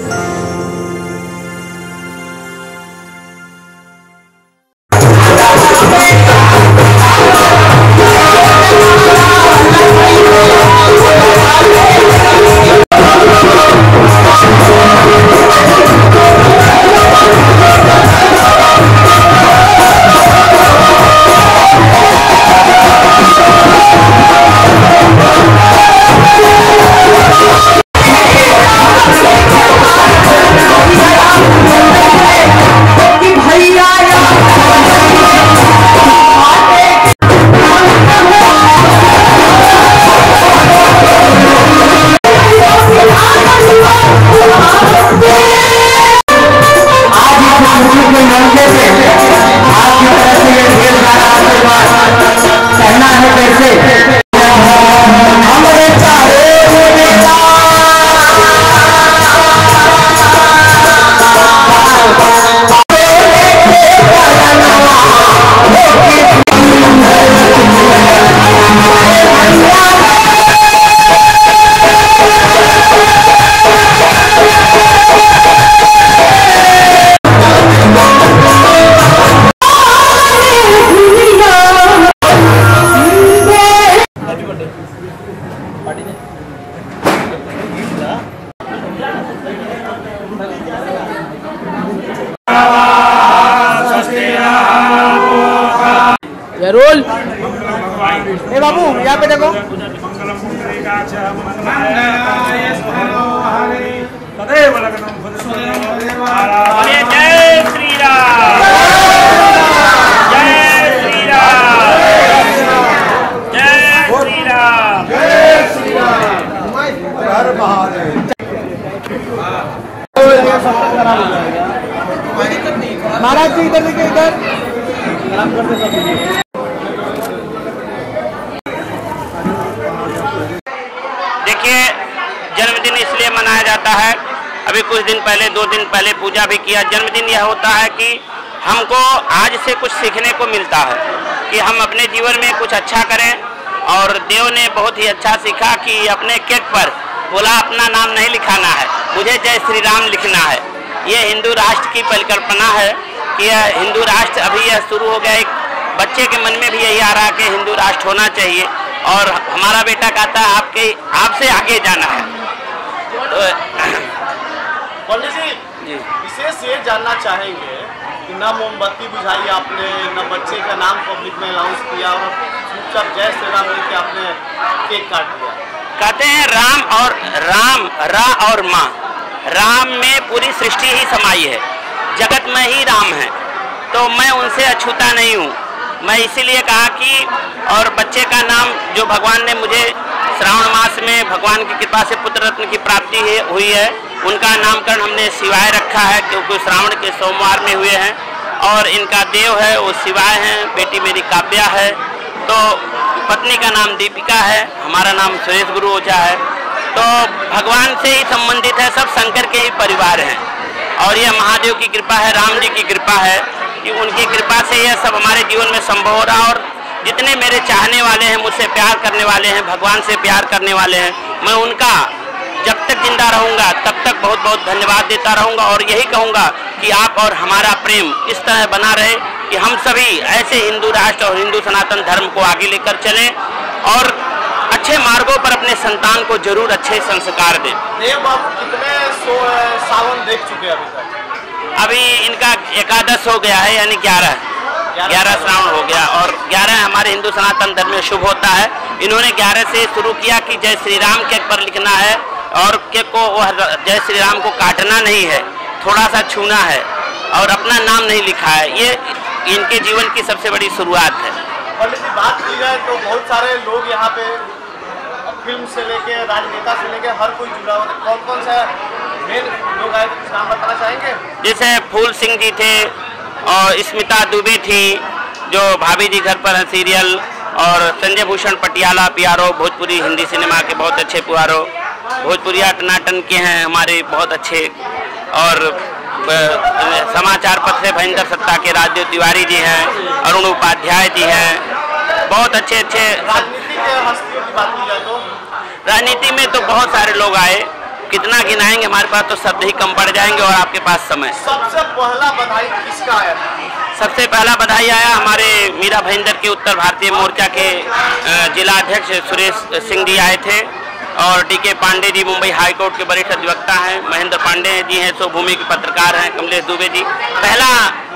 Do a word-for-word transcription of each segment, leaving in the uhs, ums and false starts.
Role ए बाबू यहाँ पे देखो। जय श्री राम, जय श्री राम, जय श्री राम, जय श्री राम, हर महादेव। महाराज जी इधर देखिए, इधर प्रणाम करते सब। देखिए, जन्मदिन इसलिए मनाया जाता है, अभी कुछ दिन पहले, दो दिन पहले पूजा भी किया। जन्मदिन यह होता है कि हमको आज से कुछ सीखने को मिलता है कि हम अपने जीवन में कुछ अच्छा करें। और देव ने बहुत ही अच्छा सीखा कि अपने केक पर बोला अपना नाम नहीं लिखाना है, मुझे जय श्री राम लिखना है। ये हिंदू राष्ट्र की परिकल्पना है कि यह हिंदू राष्ट्र अभी यह शुरू हो गया। एक बच्चे के मन में भी यही आ रहा है कि हिंदू राष्ट्र होना चाहिए। और हमारा बेटा कहता है आपके आपसे आगे जाना है। तो पंडित जी, जी विशेष ये जानना चाहेंगे कि न मोमबत्ती बुझाई आपने, न बच्चे का नाम पब्लिक में अनाउंस किया और चुपचाप जय श्री राम लिख के आपने केक काट दिया। कहते हैं राम और राम रा और माँ, राम में पूरी सृष्टि ही समाई है, जगत में ही राम है, तो मैं उनसे अछूता नहीं हूँ। मैं इसीलिए कहा कि और बच्चे का नाम जो भगवान ने मुझे श्रावण मास में भगवान की कृपा से पुत्र रत्न की प्राप्ति है, हुई है, उनका नामकरण हमने शिवाय रखा है क्योंकि श्रावण के सोमवार में हुए हैं। और इनका देव है वो शिवाय हैं, बेटी मेरी काव्या है, तो पत्नी का नाम दीपिका है, हमारा नाम सुरेश गुरु ओझा है। तो भगवान से ही संबंधित है, सब शंकर के ही परिवार हैं। और यह महादेव की कृपा है, राम जी की कृपा है कि उनकी कृपा से यह सब हमारे जीवन में संभव हो रहा। और जितने मेरे चाहने वाले हैं, मुझसे प्यार करने वाले हैं, भगवान से प्यार करने वाले हैं, मैं उनका जब तक जिंदा रहूंगा तब तक बहुत बहुत धन्यवाद देता रहूंगा। और यही कहूंगा कि आप और हमारा प्रेम इस तरह बना रहे कि हम सभी ऐसे हिंदू राष्ट्र और हिंदू सनातन धर्म को आगे लेकर चलें और अच्छे मार्गों पर अपने संतान को जरूर अच्छे संस्कार दें। देव बाबू कितने सावन देख चुके हैं अभी तक? अभी इनका एकादश हो गया है, यानी ग्यारह ग्यारह श्रावण हो गया। और ग्यारह हमारे हिंदू सनातन धर्म में शुभ होता है। इन्होंने ग्यारह से शुरू किया कि जय श्री राम केक पर लिखना है और केक को वह जय श्री राम को काटना नहीं है, थोड़ा सा छूना है और अपना नाम नहीं लिखा है। ये इनके जीवन की सबसे बड़ी शुरुआत है। पंडित जी, बात की जाए तो बहुत सारे लोग यहाँ पे फिल्म से लेके राजनेता से लेके हर कोई जुड़ा हुआ है। कौन कौन सा मेन लोग आए, कुछ नाम बताना चाहेंगे? जैसे फूल सिंह जी थे और स्मिता दुबे थी जो भाभी जी घर पर है सीरियल, और संजय भूषण पटियाला पियारो, भोजपुरी हिंदी सिनेमा के बहुत अच्छे पुआरो, भोजपुरिया टनाटन के हैं हमारे बहुत अच्छे। और समाचार पत्र भयंकर सत्ता के राजदेव तिवारी जी हैं, अरुण उपाध्याय जी हैं, बहुत अच्छे अच्छे। राजनीति के हस्तियों की बात की जाए तो राजनीति में तो बहुत सारे लोग आए कितना गिनाएंगे, हमारे पास तो शब्द ही कम पड़ जाएंगे और आपके पास समय। सबसे पहला बधाई किसका आया था? सबसे पहला बधाई आया हमारे मीरा भाईंदर के उत्तर भारतीय मोर्चा के जिला अध्यक्ष सुरेश सिंह जी आए थे, और D K Pandey ji Mumbai high court के वरिष्ठ अधिवक्ता हैं, महेंद्र पांडे जी हैं, शोभूमि के पत्रकार हैं, कमलेश दुबे जी। पहला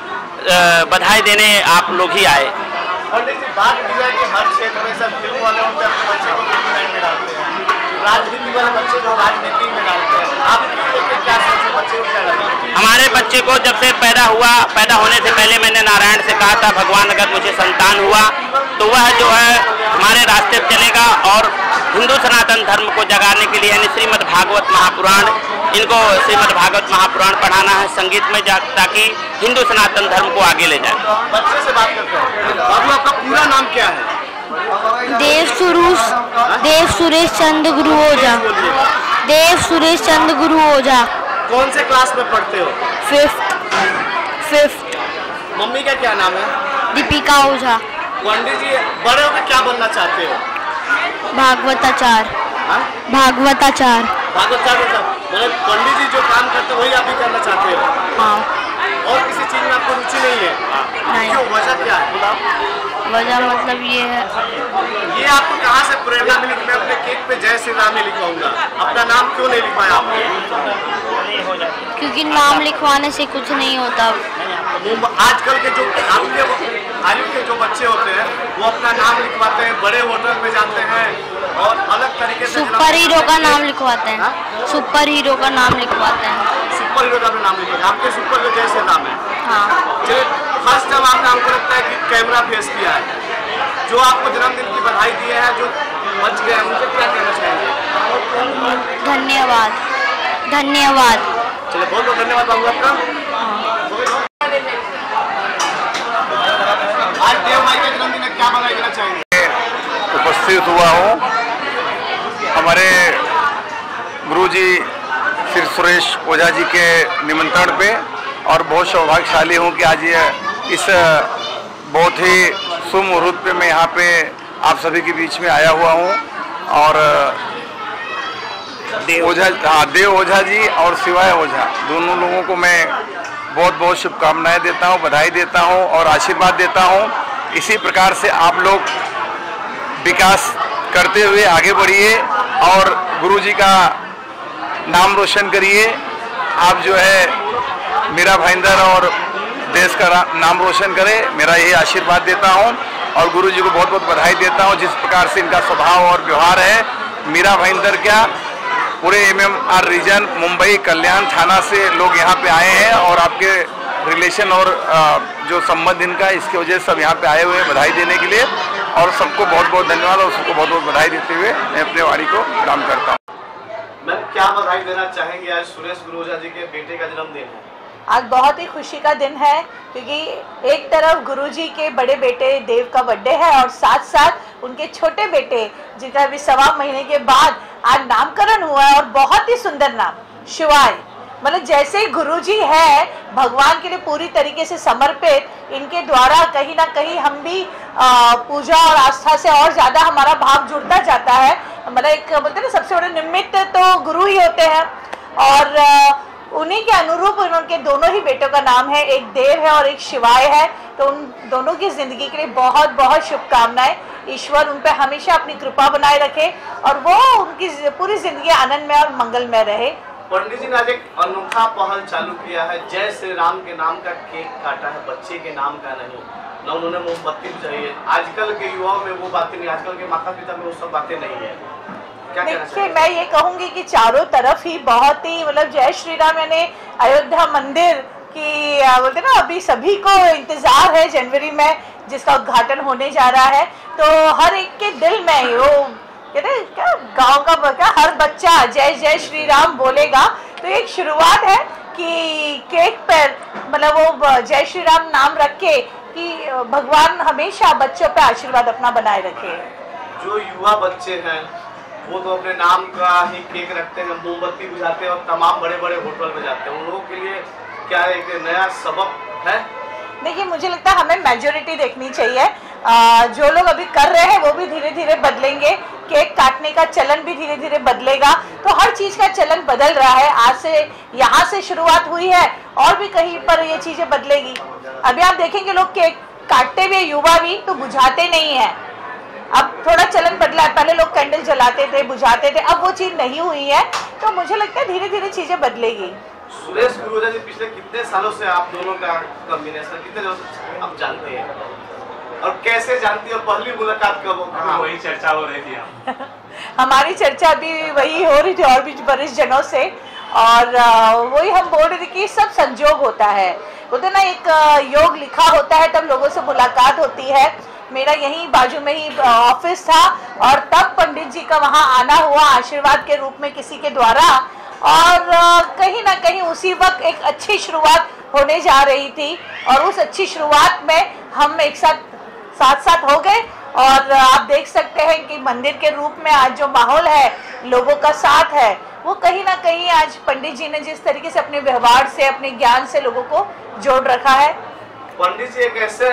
बधाई देने आप लोग ही आए। पंडित जी, बात की है कि हर क्षेत्र में सब फिल्म वाले होते हैं, अपने बच्चे को फिल्म लाइन में डालते हैं, राजनीति वाले बच्चे को राजनीति में डालते हैं। आप क्या सोचे, बच्चे को क्या लगा? हमारे बच्चे को जब से पैदा हुआ, पैदा होने से पहले मैंने नारायण से कहा था, भगवान अगर मुझे संतान हुआ तो वह जो है हमारे रास्ते पर चलेगा और हिंदू सनातन धर्म को जगाने के लिए, यानी श्रीमद् भागवत महापुराण, इनको श्रीमद् भागवत महापुराण पढ़ाना है संगीत में, ताकि हिंदू सनातन धर्म को आगे ले जाए। बच्चे से बात करते हैं। बाबू, आपका पूरा नाम क्या है? देव सुरेश देव सुरेश चंद्र गुरु ओझा। देव सुरेश चंद्र गुरु ओझा। कौन से क्लास में पढ़ते हो? Fifth fifth. मम्मी का क्या नाम है? दीपिका ओझा। पंडित जी, बड़े होकर क्या बनना चाहते हो? भागवताचार्य। हाँ? भागवताचार्य। भागवताचार्य मतलब पंडित जी जो काम करते हो वही आप भी करना चाहते हो? हाँ। और किसी चीज में आपको रुचि नहीं है? नहीं। क्यों, वजह क्या है? बताओ। वजह मतलब ये है, ये आपको कहाँ से प्रेरणा मिली कि मैं अपने केक पे जय श्री राम ही लिखवाऊंगा? अपना नाम क्यों नहीं लिखवाया आपने? क्योंकि नाम लिखवाने से कुछ नहीं होता। आजकल के जो आपके आयु के जो बच्चे होते हैं वो अपना नाम लिखवाते हैं, बड़े होटल में जाते हैं और अलग तरीके से सुपर हीरो का नाम लिखवाते हैं। सुपर हीरो का नाम लिखवाते हैं। सुपर हीरो का नाम लिखवाते हैं। आपके सुपर हीरो जैसे नाम है? हाँ। चलिए, फर्स्ट टाइम आपने, हमको लगता है कि कैमरा फेस किया है, जो आपको जन्मदिन की बधाई दिए हैं, जो बच गए हैं, उनसे क्या कहना चाहेंगे? धन्यवाद धन्यवाद। चलिए, बहुत बहुत धन्यवाद बाबू आपका। आज देव भाई के जन्मदिन में क्या बधाई देना चाहेंगे? उपस्थित हुआ हूँ हमारे गुरुजी श्री सुरेश ओझा जी के निमंत्रण पे, और बहुत सौभाग्यशाली हूँ कि आज ये इस बहुत ही शुभ मुहूर्त पे मैं यहाँ पे आप सभी के बीच में आया हुआ हूँ। और ओझा, हाँ, देव ओझा जी और शिवाय ओझा, दोनों लोगों को मैं बहुत बहुत शुभकामनाएं देता हूँ, बधाई देता हूँ और आशीर्वाद देता हूँ। इसी प्रकार से आप लोग विकास करते हुए आगे बढ़िए और गुरुजी का नाम रोशन करिए। आप जो है मीरा भाईंदर और देश का नाम रोशन करें, मेरा यही आशीर्वाद देता हूँ और गुरुजी को बहुत बहुत बधाई देता हूँ। जिस प्रकार से इनका स्वभाव और व्यवहार है, मीरा भाईंदर क्या पूरे M M R region Mumbai Kalyan Thane से लोग यहाँ पे आए हैं और आपके रिलेशन और जो संबंध इनका, इसकी वजह से सब यहाँ पे आए हुए हैं बधाई देने के लिए। और सबको बहुत बहुत धन्यवाद और सबको बहुत बहुत बधाई देते हुए मैं अपने वाणी को प्रणाम करता हूँ। मैं क्या बधाई देना चाहेंगे? आज सुरेश गुरु ओझा जी के बेटे का जन्मदिन है। आज बहुत ही खुशी का दिन है, क्योंकि एक तरफ गुरुजी के बड़े बेटे देव का बर्थडे है और साथ साथ उनके छोटे बेटे जिनका अभी सवा महीने के बाद आज नामकरण हुआ है, और बहुत ही सुंदर नाम, शिवाय। मतलब जैसे ही गुरुजी है भगवान के लिए पूरी तरीके से समर्पित, इनके द्वारा कहीं ना कहीं हम भी आ, पूजा और आस्था से और ज़्यादा हमारा भाव जुड़ता जाता है। मतलब एक बोलते हैं ना, सबसे बड़े निमित्त तो गुरु ही होते हैं, और आ, उन्हीं के अनुरूप उनके दोनों ही बेटों का नाम है, एक देव है और एक शिवाय है। तो उन दोनों की जिंदगी के लिए बहुत बहुत शुभकामनाएं। ईश्वर उन पर हमेशा अपनी कृपा बनाए रखे और वो उनकी पूरी जिंदगी आनंद में और मंगलमय रहे। पंडित जी ने आज एक अनोखा पहल चालू किया है, जय श्री राम के नाम का केक काटा है, बच्चे के नाम का नहीं, न उन्होंने मोमबत्ती बुझाई है। आजकल के युवाओं में वो बातें नहीं, आजकल के माता पिता में वो सब बातें नहीं है। देखिए, मैं ये कहूंगी कि चारों तरफ ही बहुत ही मतलब जय श्री राम, यानी अयोध्या मंदिर की बोलते ना, अभी सभी को इंतजार है जनवरी में जिसका उद्घाटन होने जा रहा है। तो हर एक के दिल में वो कहते हैं क्या, गांव का क्या हर बच्चा जय जय श्री राम बोलेगा। तो एक शुरुआत है कि केक पर मतलब वो जय श्री राम नाम रख के कि भगवान हमेशा बच्चों पे आशीर्वाद अपना बनाए रखे। जो युवा बच्चे हैं वो तो अपने नाम का ही केक रखते हैं, मोमबत्ती बुझाते हैं और तमाम बड़े बड़े होटल में जाते हैं। उन लोगों के लिए क्या एक नया सबक है? देखिए, मुझे लगता है हमें मेजोरिटी देखनी चाहिए। आ, जो लोग अभी कर रहे हैं वो भी धीरे धीरे बदलेंगे, केक काटने का चलन भी धीरे धीरे बदलेगा। तो हर चीज का चलन बदल रहा है। आज से यहाँ से शुरुआत हुई है और भी कहीं पर ये चीजें बदलेगी। अभी आप देखेंगे लोग केक काटते हुए युवा भी तो बुझाते नहीं है, अब थोड़ा चलन बदला है। पहले लोग कैंडल जलाते थे, बुझाते थे, अब वो चीज नहीं हुई है। तो मुझे लगता है धीरे धीरे चीजें बदलेगी। सुरेश गुरु ओझा जी, पिछले कितने सालों से आप दोनों का कॉम्बिनेशन, कितने दिनों से आप जानते हैं और कैसे जानती है? पहली मुलाकात कब हो? हाँ, वही चर्चा हो रही थी हमारी चर्चा भी वही हो रही थी और भी वरिष्ठ जनों से, और वही हम बोल रहे थे कि सब संजोग होता है। बोलते ना एक योग लिखा होता है तब लोगों से मुलाकात होती है। मेरा यही बाजू में ही ऑफिस था और तब पंडित जी का वहाँ आना हुआ आशीर्वाद के रूप में किसी के द्वारा, और कहीं ना कहीं उसी वक्त एक अच्छी शुरुआत होने जा रही थी और उस अच्छी शुरुआत में हम एक साथ साथ साथ हो गए। और आप देख सकते हैं कि मंदिर के रूप में आज जो माहौल है, लोगों का साथ है, वो कहीं ना कहीं आज पंडित जी ने जिस तरीके से अपने व्यवहार से, अपने ज्ञान से लोगों को जोड़ रखा है। पंडित जी एक ऐसे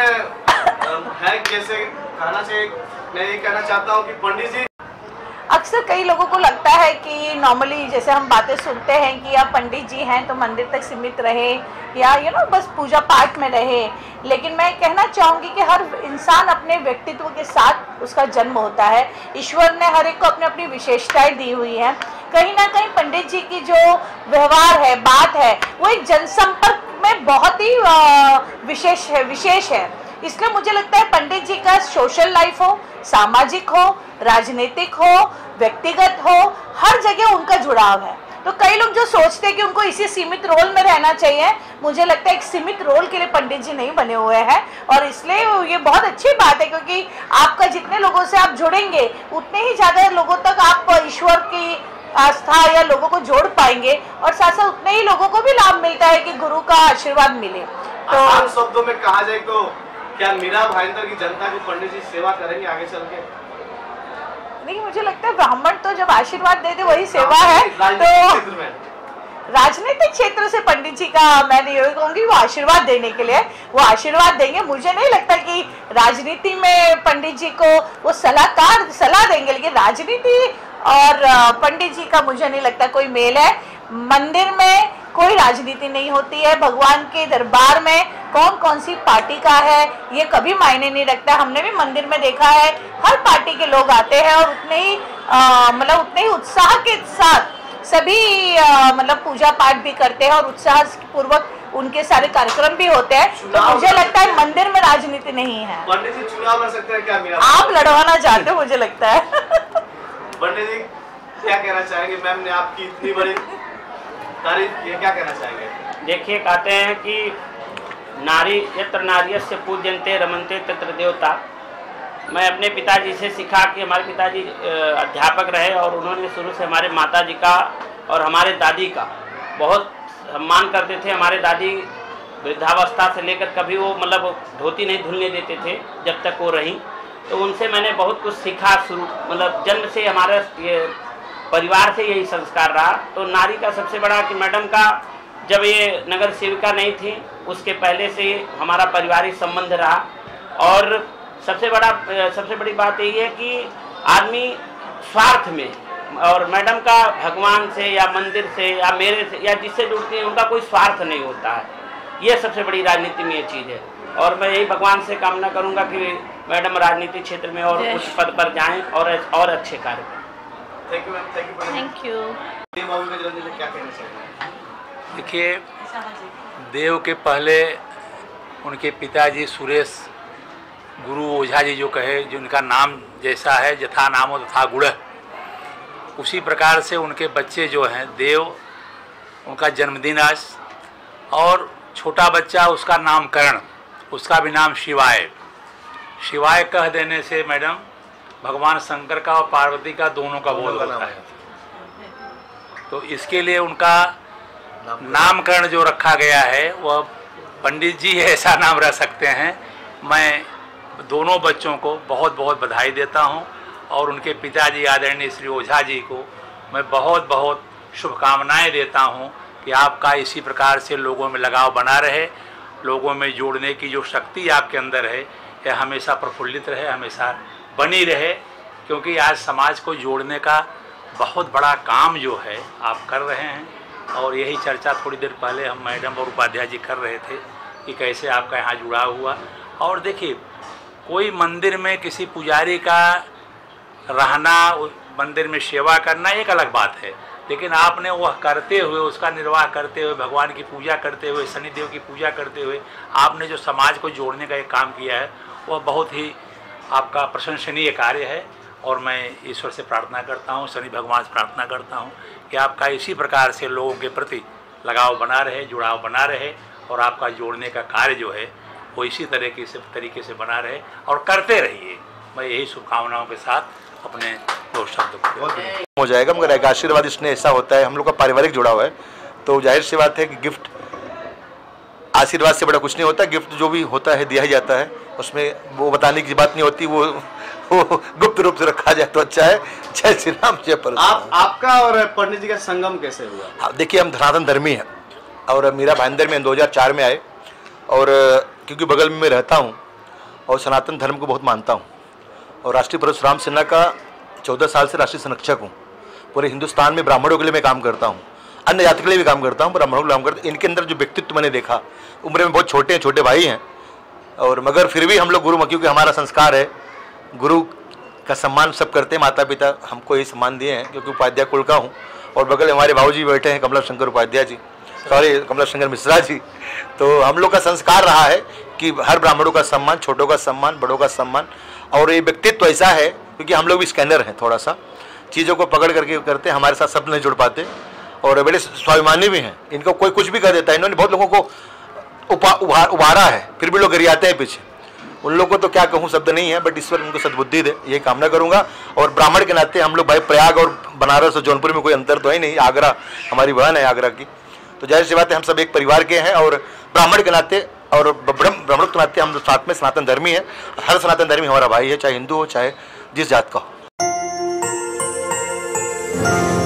है, जैसे कहना चाहिए, मैं ये कहना चाहता हूँ कि पंडित जी, अक्सर कई लोगों को लगता है कि नॉर्मली जैसे हम बातें सुनते हैं कि आप पंडित जी हैं तो मंदिर तक सीमित रहे या यू नो बस पूजा पाठ में रहे, लेकिन मैं कहना चाहूँगी कि हर इंसान अपने व्यक्तित्व के साथ उसका जन्म होता है। ईश्वर ने हर एक को अपनी अपनी विशेषताएं दी हुई हैं। कहीं ना कहीं पंडित जी की जो व्यवहार है, बात है, वो एक जनसंपर्क में बहुत ही विशेष है विशेष है इसलिए मुझे लगता है पंडित जी का सोशल लाइफ हो, सामाजिक हो, राजनीतिक हो, व्यक्तिगत हो, हर जगह उनका जुड़ाव है। तो कई लोग जो सोचते हैं कि उनको इसी सीमित रोल में रहना चाहिए, मुझे लगता है एक सीमित रोल के लिए पंडित जी नहीं बने हुए हैं। और इसलिए ये बहुत अच्छी बात है क्योंकि आपका जितने लोगों से आप जुड़ेंगे उतने ही ज्यादा लोगों तक आप ईश्वर की आस्था या लोगों को जोड़ पाएंगे और साथ साथ उतने ही लोगों को भी लाभ मिलता है कि गुरु का आशीर्वाद मिले। तो आसान शब्दों में कहा जाए तो क्या मीरा भाईंदर की जनता को पंडित जी सेवा करेंगे आगे चल के? नहीं, मुझे लगता है ब्राह्मण तो जब आशीर्वाद देते वही सेवा है। तो राजनीतिक क्षेत्र से पंडित जी का मैं नहीं कहूँगी, वो आशीर्वाद देने के लिए वो आशीर्वाद देंगे। मुझे नहीं लगता कि राजनीति में पंडित जी को वो सलाहकार सलाह देंगे, लेकिन राजनीति और पंडित जी का मुझे नहीं लगता कोई मेल है। मंदिर में कोई राजनीति नहीं होती है, भगवान के दरबार में कौन कौन सी पार्टी का है ये कभी मायने नहीं रखता। हमने भी मंदिर में देखा है हर पार्टी के लोग आते हैं और उतने ही मतलब उतने ही उत्साह के साथ सभी मतलब पूजा पाठ भी करते हैं और उत्साह पूर्वक उनके सारे कार्यक्रम भी होते हैं। तो मुझे लगता है मंदिर में राजनीति नहीं है। पंडित जी चुनाव लड़ सकते हैं क्या? मीरा आप लड़वाना चाहते हो मुझे लगता है। पंडित जी क्या कहना चाहेंगे? मैम ने आपकी इतनी बड़ी तारीफ की है, क्या कहना चाहेंगे? देखिए, कहते हैं कि नारी यत्र नार्यस्य पूज्यन्ते रमन्ते तत्र देवता। मैं अपने पिताजी से सीखा कि हमारे पिताजी अध्यापक रहे और उन्होंने शुरू से हमारे माताजी का और हमारे दादी का बहुत सम्मान करते थे। हमारे दादी वृद्धावस्था से लेकर कभी वो मतलब धोती नहीं धुलने देते थे जब तक वो रहीं। तो उनसे मैंने बहुत कुछ सीखा। शुरू मतलब जन्म से हमारा ये परिवार से यही संस्कार रहा। तो नारी का सबसे बड़ा कि मैडम का जब ये नगर सेविका नहीं थी उसके पहले से हमारा पारिवारिक संबंध रहा। और सबसे बड़ा सबसे बड़ी बात यही है कि आदमी स्वार्थ में और मैडम का भगवान से या मंदिर से या मेरे से या जिससे जुड़ती है उनका कोई स्वार्थ नहीं होता है। ये सबसे बड़ी राजनीति में ये चीज़ है। और मैं यही भगवान से कामना करूंगा कि मैडम राजनीतिक क्षेत्र में और उच्च पद पर जाएं और और अच्छे कार्य करें। Thank you ma'am. Thank you thank you. क्या कहना चाहिए? देखिए, देव के पहले उनके पिताजी सुरेश गुरु ओझा जी जो कहे, जिनका नाम जैसा है यथा नामो तथा गुण, उसी प्रकार से उनके बच्चे जो हैं देव, उनका जन्मदिन आज, और छोटा बच्चा उसका नामकरण, उसका भी नाम शिवाय। शिवाय कह देने से मैडम भगवान शंकर का और पार्वती का दोनों का बोध होता है। तो इसके लिए उनका नामकरण जो रखा गया है वह पंडित जी ऐसा नाम रख सकते हैं। मैं दोनों बच्चों को बहुत बहुत बधाई देता हूं और उनके पिताजी आदरणीय श्री ओझा जी को मैं बहुत बहुत शुभकामनाएं देता हूं कि आपका इसी प्रकार से लोगों में लगाव बना रहे, लोगों में जोड़ने की जो शक्ति आपके अंदर है यह हमेशा प्रफुल्लित रहे, हमेशा बनी रहे, क्योंकि आज समाज को जोड़ने का बहुत बड़ा काम जो है आप कर रहे हैं। और यही चर्चा थोड़ी देर पहले हम मैडम और उपाध्याय जी कर रहे थे कि कैसे आपका यहाँ जुड़ाव हुआ। और देखिए, कोई मंदिर में किसी पुजारी का रहना, मंदिर में सेवा करना एक अलग बात है, लेकिन आपने वह करते हुए, उसका निर्वाह करते हुए, भगवान की पूजा करते हुए, शनिदेव की पूजा करते हुए आपने जो समाज को जोड़ने का एक काम किया है, वह बहुत ही आपका प्रशंसनीय कार्य है। और मैं ईश्वर से प्रार्थना करता हूँ, शनि भगवान से प्रार्थना करता हूँ कि आपका इसी प्रकार से लोगों के प्रति लगाव बना रहे, जुड़ाव बना रहे, और आपका जोड़ने का कार्य जो है वो इसी तरीके से तरीके से बना रहे और करते रहिए। मैं यही शुभकामनाओं के साथ अपने दो शब्द को हो जाएगा। मगर एक आशीर्वाद इसने ऐसा होता है, हम लोग का पारिवारिक जुड़ाव है, तो जाहिर सी बात है कि गिफ्ट आशीर्वाद से बड़ा कुछ नहीं होता। गिफ्ट जो भी होता है दिया ही जाता है, उसमें वो बताने की बात नहीं होती, वो वो गुप्त रूप से रखा जाए तो अच्छा है। जय श्री राम, जय पर। आप आपका और पंडित जी का संगम कैसे हुआ? हाँ, देखिए, हम सनातन धर्मी हैं और मेरा भाईंदर में दो हज़ार चार में आए, और क्योंकि बगल में मैं रहता हूँ और सनातन धर्म को बहुत मानता हूँ, और राष्ट्रीय परशुराम सेना का चौदह साल से राष्ट्रीय संरक्षक हूँ। पूरे हिंदुस्तान में ब्राह्मणों के लिए मैं काम करता हूँ, अन्य जाति के लिए भी काम करता हूँ, ब्राह्मणों के लिए काम करता। इनके अंदर जो व्यक्तित्व मैंने देखा, उम्र में बहुत छोटे हैं, छोटे भाई हैं, और मगर फिर भी हम लोग गुरु, क्योंकि हमारा संस्कार है, गुरु का सम्मान सब करते हैं। माता पिता हमको ये सम्मान दिए हैं, क्योंकि उपाध्याय कुल का हूँ, और बगल में हमारे भाऊजी बैठे हैं, कमला शंकर उपाध्याय जी, सॉरी कमला शंकर मिश्रा जी। तो हम लोग का संस्कार रहा है कि हर ब्राह्मणों का सम्मान, छोटों का सम्मान, बड़ों का सम्मान। और ये व्यक्तित्व ऐसा है, क्योंकि हम लोग भी स्कैनर हैं, थोड़ा सा चीज़ों को पकड़ करके करते हैं, हमारे साथ सब नहीं जुड़ पाते, और बड़े स्वाभिमानी भी हैं। इनको कोई कुछ भी कर देता है, इन्होंने बहुत लोगों को उपा उभार उभारा है, फिर भी लोग गरियाते हैं पीछे। उन लोगों को तो क्या कहूँ, शब्द नहीं है, बट ईश्वर उनको सद्बुद्धि दे, ये कामना करूँगा। और ब्राह्मण के नाते हम लोग भाई, प्रयाग और बनारस और जौनपुर में कोई अंतर तो है नहीं, आगरा हमारी बहन है आगरा की, तो जाहिर सी बात है हम सब एक परिवार के हैं। और ब्राह्मण के नाते और ब्राह्मण के नाते हम लोग साथ में सनातन धर्मी है। हर सनातन धर्मी हमारा भाई है, चाहे हिंदू हो चाहे जिस जात का हो।